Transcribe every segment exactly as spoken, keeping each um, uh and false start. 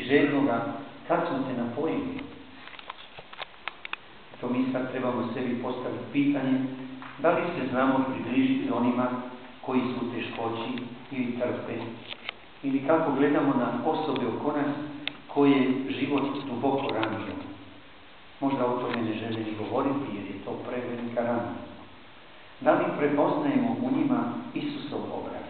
željnoga, kad smo se napojili. To mi sad trebamo sebi postaviti pitanje, da li se znamo približiti onima koji su u teškoći ili trpe, ili kako gledamo na osobe oko nas koje život duboko ranio. Možda o tome ne žele ni govoriti jer je to prevelika rana. Da li prepoznajemo u njima Isusov obraz?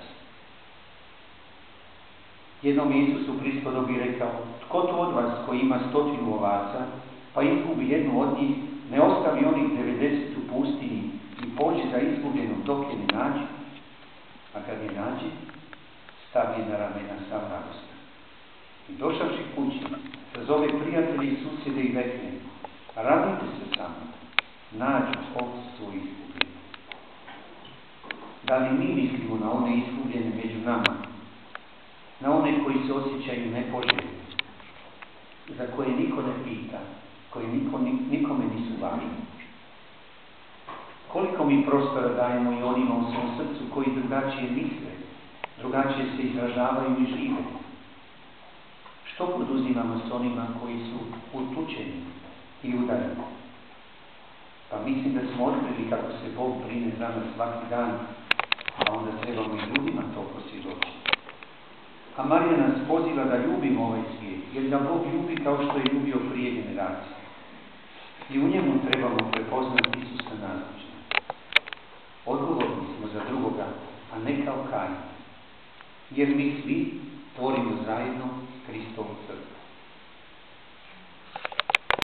Jednom je Isus u prispodobi rekao, tko to od vas koji ima stotinu ovaca, pa izgubi jednu od njih, ne ostavi onih devedeset u pustinji i pođe za izgubljenom dok je ne nađe, a kad je nađe, stavi na ramena sav radostan. I došavši kući, sazove prijatelji i susjede i rekne, radite se samo, nađu ovcu svoju izgubljenu. Da li mi mislimo na one izgubljene među nama, na one koji se osjećaju nepoželjni, za koje niko ne pita, koji niko, nikome nisu važni? Koliko mi prostora dajemo i onima u svom srcu koji drugačije misle, drugačije se izražavaju i žive? Što poduzimamo s onima koji su utučeni i udareni? Pa mislim da smo otkrili kako se Bog brine za nas svaki dan, a onda trebamo i ljudima to posvjedočiti. A Marija nas poziva da ljubimo ovaj svijet, jer da Bog ljubi kao što je ljubio prije generacije. I u njemu trebamo prepoznati Isusa nazočnog. Odgovorni smo za drugoga, a ne kao Kain, jer mi svi tvorimo zajedno Hristovu crkvu.